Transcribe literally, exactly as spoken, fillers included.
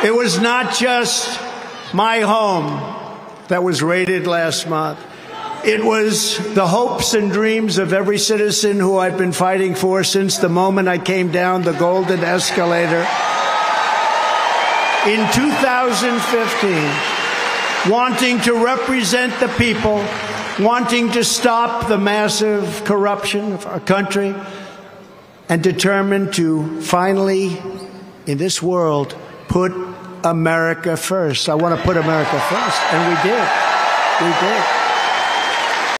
It was not just my home that was raided last month. It was the hopes and dreams of every citizen who I've been fighting for since the moment I came down the golden escalator in two thousand fifteen, wanting to represent the people, wanting to stop the massive corruption of our country, and determined to finally, in this world, put America first. I want to put America first, and we did. We did.